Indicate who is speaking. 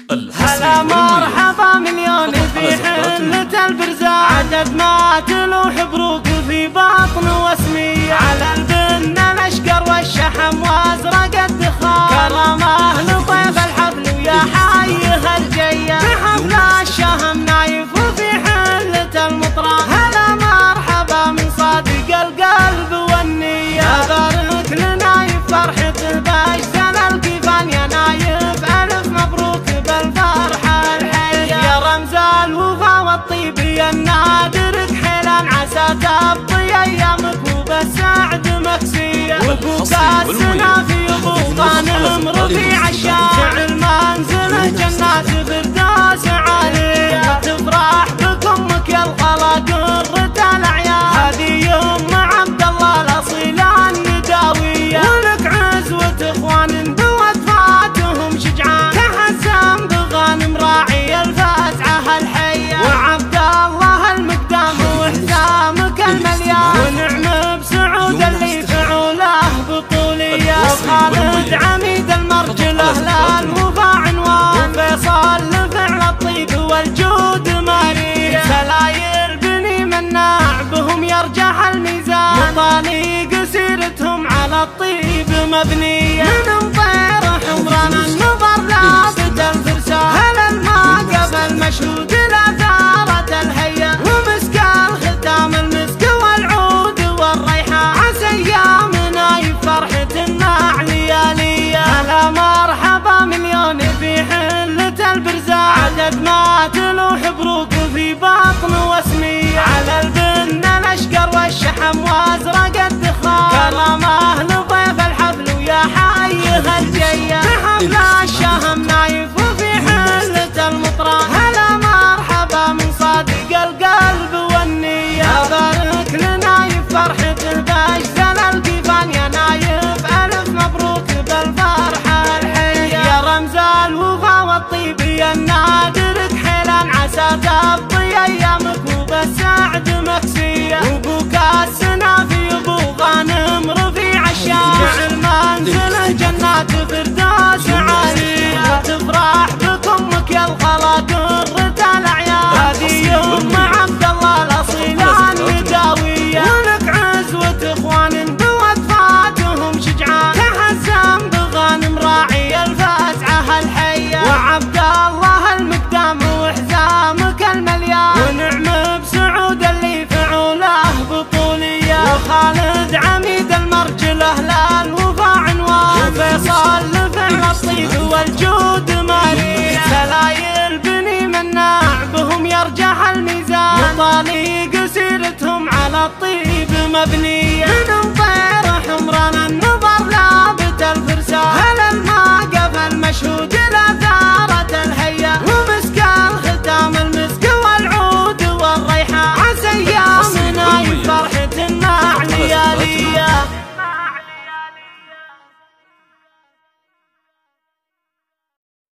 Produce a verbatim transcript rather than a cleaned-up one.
Speaker 1: هلا مرحبا مليون في حلة البرزاء، عدد ما تلوح بروق في بطن واسمية، على البن الاشقر والشحم وازرق الدخان، كرمه لطيف الحفل ويا حيه الجيه، بحفل الشهم نايف وفي حلة المطران. هلا مرحبا من صادق القلب والنية، بارك لنايف فرحته باجزل القيفان، يا نايف الف مبروك بالفرحة الحية، يا رمز الوفا والطيب يا النادر كحيلان، عسى تبطي ايامك وبالسعد مكسية، وابوك السنة في ابو غانم رفيع الشام، شعل منزله جنات فردوس عالية، تفرح بكم يا الخلق قرة الاعيان، هذه ام عبد الله الاصيله النداوية، ولك عزوة اخوان بوفاتهم شجعان، تحزم بغانم راعي الفزعة الحية، وعبد الله المقدام وحزامك المليان، ونعم بسعود اللي فعوله بطولية، وخالد عميد المرجله للوفا عنوان، فيصل لفعل الطيب والجود ماريه، سلاير بني مناع بهم يرجح الميزان، مطاليق سيرتهم على الطيب مبنيه، من مطير حمران النظر لابد الفرسان، هل الماء قبل مشهود لثارة الهيا، ومسك الختام المسك والعود والريحان، عسى ايامنا يفرحتنا لياليه. هلا مرحبا مليون في حلة البرزاء، عدد ما تلوح بروق في بطن واسمية، على البن الاشقر والشحم وازرق الدخان، كرمه لضيف الحفل ويا حيه الجيه، بحفل الشهم نايف وفي حلة المطران. هلا مرحبا من صادق القلب والنية، بارك لنايف فرحته باجزل القيفان، يا نايف الف مبروك بالفرحة الحية، يا رمز الوفا والطيب يا النادر كحيلان، عسى تبطي ايامك وبالسعد مكسية، وابوك السنة في ابو غانم رفيع الشام، جعل منزله جنات فردوس عالية، تفرح بكمك يا الخلق قرة الاعيان، هذه ام عبد الله الاصيله النداوية، ولك عزوة اخوان بوفاتهم شجعان، تحزم بغانم راعي الفزعة الحية، وعبد الله المقدام وحزامك المليان، ونعم بسعود اللي فعوله بطولية، وخالد عميد المرجله للوفا عنوان، وفيصل لفعل الطيب والجود ماريه، سلاير بني مناع بهم يرجح الميزان، مطاليق سيرتهم على الطيب مبنيه.